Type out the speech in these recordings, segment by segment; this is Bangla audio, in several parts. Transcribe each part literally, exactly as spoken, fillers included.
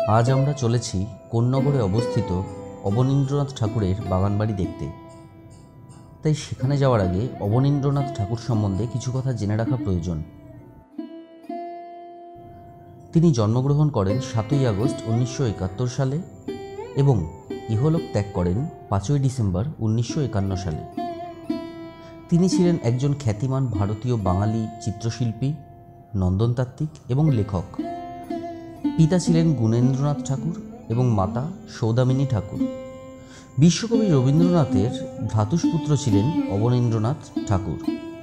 আজ আমরা চলেছি কোন্নগরে অবস্থিত অবনীন্দ্রনাথ ঠাকুরের বাগানবাড়ি দেখতে। তাই সেখানে যাওয়ার আগে অবনীন্দ্রনাথ ঠাকুর সম্বন্ধে কিছু কথা জেনে রাখা প্রয়োজন। তিনি জন্মগ্রহণ করেন সাতই আগস্ট উনিশশো একাত্তর সালে এবং ইহলোক ত্যাগ করেন পাঁচই ডিসেম্বর উনিশশো একান্ন সালে। তিনি ছিলেন একজন খ্যাতিমান ভারতীয় বাঙালি চিত্রশিল্পী, নন্দনতাত্ত্বিক এবং লেখক। পিতা ছিলেন গুণেন্দ্রনাথ ঠাকুর এবং মাতা সৌদামিনী ঠাকুর। বিশ্বকবি রবীন্দ্রনাথের ভ্রাতুষ্পুত্র ছিলেন অবনীন্দ্রনাথ ঠাকুর।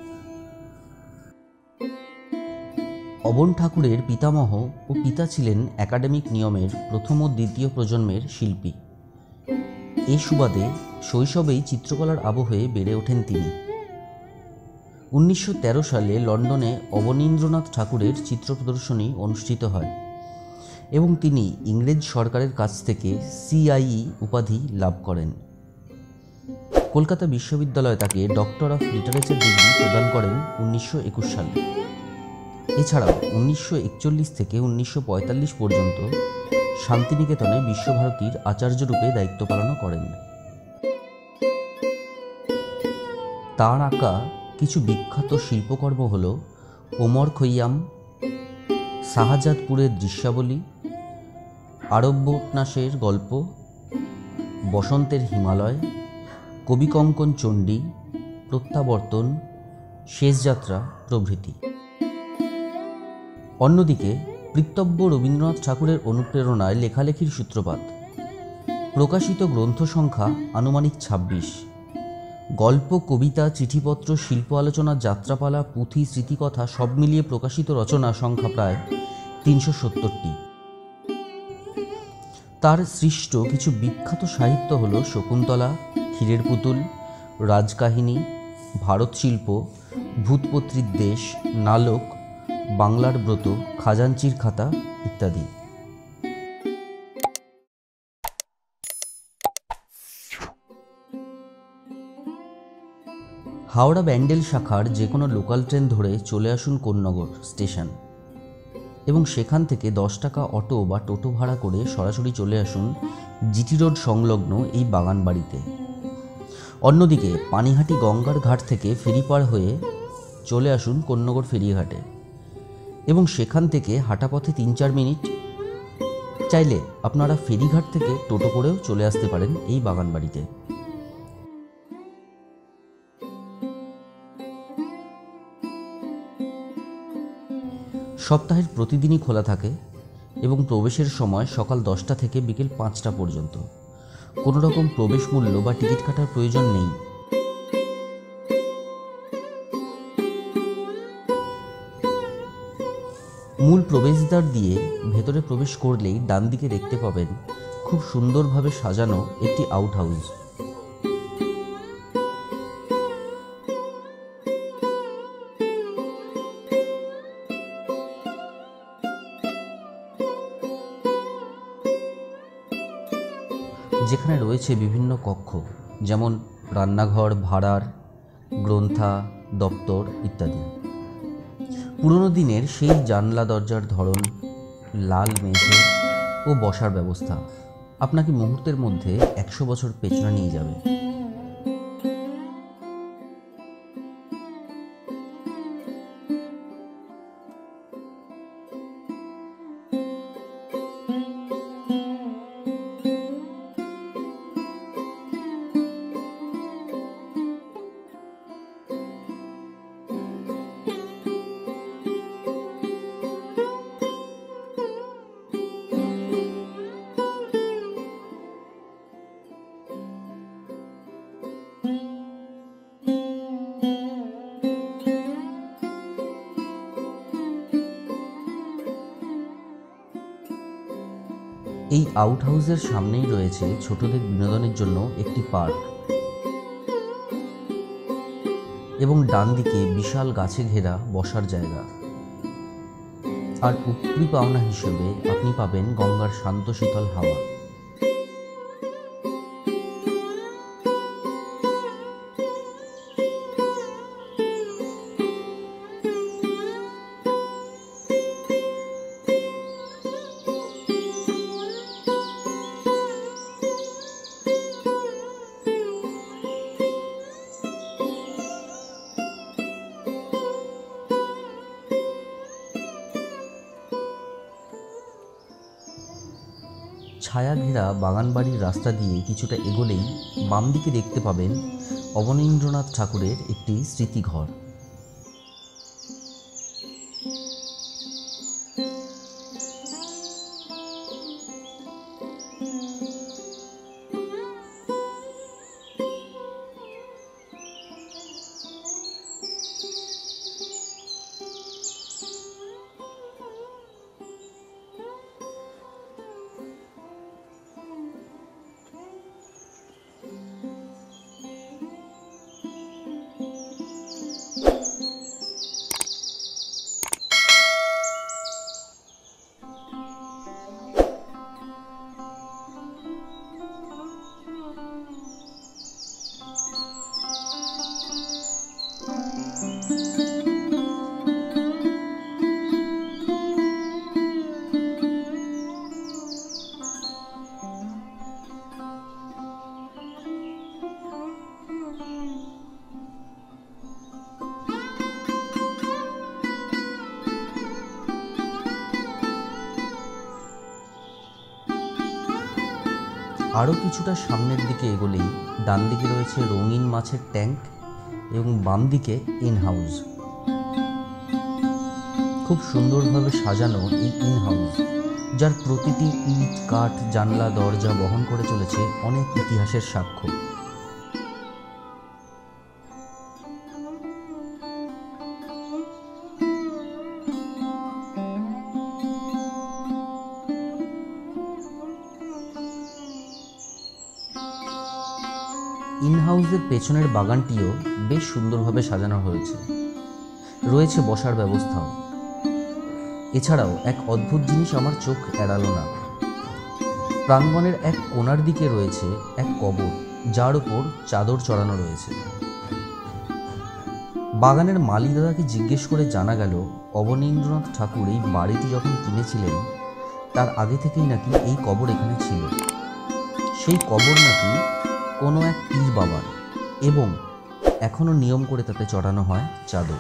অবন ঠাকুরের পিতামহ ও পিতা ছিলেন একাডেমিক নিয়মের প্রথম ও দ্বিতীয় প্রজন্মের শিল্পী। এই সুবাদে শৈশবেই চিত্রকলার আবহে বেড়ে ওঠেন তিনি। উনিশশো তেরো সালে লন্ডনে অবনীন্দ্রনাথ ঠাকুরের চিত্র প্রদর্শনী অনুষ্ঠিত হয় এবং তিনি ইংরেজ সরকারের কাছ থেকে সিআইই উপাধি লাভ করেন। কলকাতা বিশ্ববিদ্যালয় তাকে ডক্টর অফ লিটারেচার ডিগ্রি প্রদান করেন উনিশশো একুশ সালে। এছাড়াও উনিশশো একচল্লিশ থেকে উনিশশো পঁয়তাল্লিশ পর্যন্ত শান্তিনিকেতনে বিশ্বভারতীর আচার্যরূপে দায়িত্ব পালন করেন। তাঁর আঁকা কিছু বিখ্যাত শিল্পকর্ম হল ওমর খৈয়াম, শাহজাদপুরের দৃশ্যাবলী, আরব্যোপন্যাসের গল্প, বসন্তের হিমালয়, কবিকঙ্কন চণ্ডী, প্রত্যাবর্তন, শেষযাত্রা প্রভৃতি। অন্যদিকে পিতৃব্য রবীন্দ্রনাথ ঠাকুরের অনুপ্রেরণায় লেখালেখির সূত্রপাত। প্রকাশিত গ্রন্থ সংখ্যা আনুমানিক ছাব্বিশ। গল্প, কবিতা, চিঠিপত্র, শিল্প আলোচনা, যাত্রাপালা, পুঁথি, স্মৃতিকথা সব মিলিয়ে প্রকাশিত রচনা সংখ্যা প্রায় তিনশো সত্তরটি। তার সৃষ্ট কিছু বিখ্যাত সাহিত্য হল শকুন্তলা, ক্ষীরের পুতুল, রাজকাহিনী, ভারত শিল্প, ভূতপত্রীর দেশ, নালক, বাংলার ব্রত, খাজাঞ্চির খাতা ইত্যাদি। হাওড়া ব্যান্ডেল শাখার যে কোনো লোকাল ট্রেন ধরে চলে আসুন কোন্নগর স্টেশন এবং সেখান থেকে দশ টাকা অটো বা টোটো ভাড়া করে সরাসরি চলে আসুন জিটি রোড সংলগ্ন এই বাগান বাড়িতে। অন্যদিকে পানিহাটি গঙ্গার ঘাট থেকে ফেরি পার হয়ে চলে আসুন কোন্নগর ফেরিঘাটে এবং সেখান থেকে হাঁটা পথে তিন চার মিনিট। চাইলে আপনারা ফেরিঘাট থেকে টোটো করেও চলে আসতে পারেন এই বাগান বাড়িতে। সপ্তাহের প্রতিদিনই খোলা থাকে এবং প্রবেশের সময় সকাল দশটা থেকে বিকেল পাঁচটা পর্যন্ত। কোনো রকম প্রবেশ মূল্য বা টিকিট কাটার প্রয়োজন নেই। মূল প্রবেশদ্বার দিয়ে ভেতরে প্রবেশ করলেই ডান দিকে দেখতে পাবেন খুব সুন্দরভাবে সাজানো একটি আউট হাউস। যেখানে রয়েছে বিভিন্ন কক্ষ, যেমন রান্নাঘর, ভাড়ার, গ্রন্থা, দপ্তর ইত্যাদি। পুরনো দিনের সেই জানলা দরজার ধরন, লাল মেঝে ও বসার ব্যবস্থা আপনাকে মুহূর্তের মধ্যে একশো বছর পেছনে নিয়ে যাবে। এই আউট হাউসের সামনেই রয়েছে ছোটদের বিনোদনের জন্য একটি পার্ক এবং ডান দিকে বিশাল গাছে ঘেরা বসার জায়গা। আর উপরি পাওনা হিসেবে আপনি পাবেন গঙ্গার শান্ত শীতল হাওয়া। ছায়া ঘেরা বাগানবাড়ির রাস্তা দিয়ে কিছুটা এগোলেই বাম দিকে দেখতে পাবেন অবনীন্দ্রনাথ ঠাকুরের একটি স্মৃতিঘর। আরও কিছুটা সামনের দিকে এগোলেই ডান দিকে রয়েছে রঙিন মাছের ট্যাঙ্ক এবং বাম দিকে ইন হাউস। খুব সুন্দরভাবে সাজানো এই ইন হাউস, যার প্রতিটি ইট, কাঠ, জানলা, দরজা বহন করে চলেছে অনেক ইতিহাসের সাক্ষ্য। ইন হাউসের পেছনের বাগানটিও বেশ সুন্দরভাবে সাজানো হয়েছে, রয়েছে বসার ব্যবস্থাও। এছাড়াও এক অদ্ভুত জিনিস আমার চোখ এড়ালো না। প্রাঙ্গণের এক কোণার দিকে রয়েছে এক কবর, যার উপর চাদর চড়ানো রয়েছে। বাগানের মালি দাদাকে জিজ্ঞেস করে জানা গেল অবনীন্দ্রনাথ ঠাকুর এই বাড়িটি যখন কিনেছিলেন তার আগে থেকেই নাকি এই কবর এখানে ছিল। সেই কবর নাকি কোনো এক পীর বাবার, এবং এখনো নিয়ম করে তাতে চড়ানো হয় চাদর।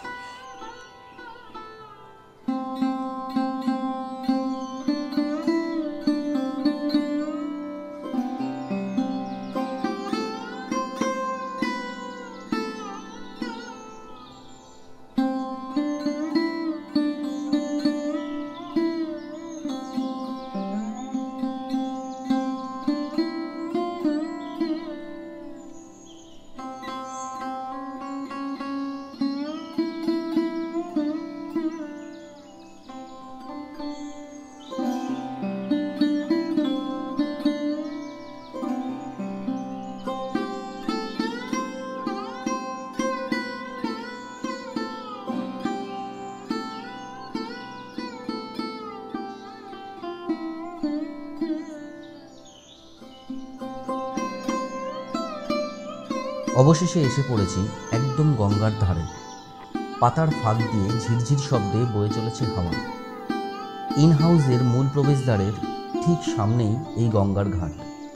অবশেষে এসে পড়েছি একদম গঙ্গার ধারে। পাতার ফাঁক দিয়ে ঝিরঝির শব্দে বয়ে চলেছে হাওয়া। ইন হাউসের মূল প্রবেশদ্বারের ঠিক সামনেই এই গঙ্গার ঘাট।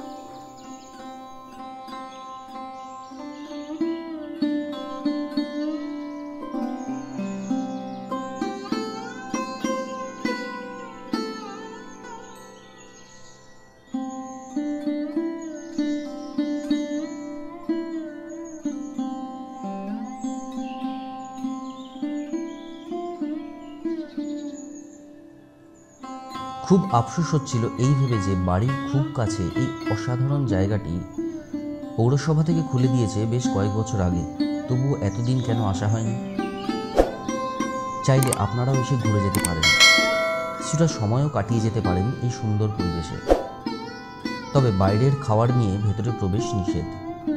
খুব আফসোস হচ্ছিল এই ভেবে যে বাড়ির খুব কাছে এই অসাধারণ জায়গাটি পৌরসভা থেকে খুলে দিয়েছে বেশ কয়েক বছর আগে, তবুও এতদিন কেন আসা হয়নি। চাইলে আপনারাও এসে ঘুরে যেতে পারেন, কিছুটা সময়ও কাটিয়ে যেতে পারেন এই সুন্দর পরিবেশে। তবে বাইরের খাবার নিয়ে ভেতরে প্রবেশ নিষেধ।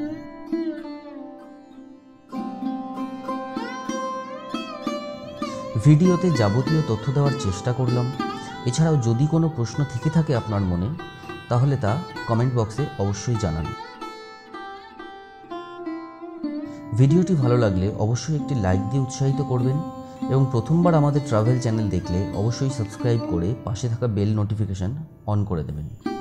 ভিডিওতে যাবতীয় তথ্য দেওয়ার চেষ্টা করলাম। এছাড়াও যদি কোনো প্রশ্ন থেকে থাকে আপনার মনে, তাহলে তা কমেন্ট বক্সে অবশ্যই জানান। ভিডিওটি ভালো লাগলে অবশ্যই একটি লাইক দিয়ে উৎসাহিত করবেন এবং প্রথমবার আমাদের ট্রাভেল চ্যানেল দেখলে অবশ্যই সাবস্ক্রাইব করে পাশে থাকা বেল নোটিফিকেশন অন করে দেবেন।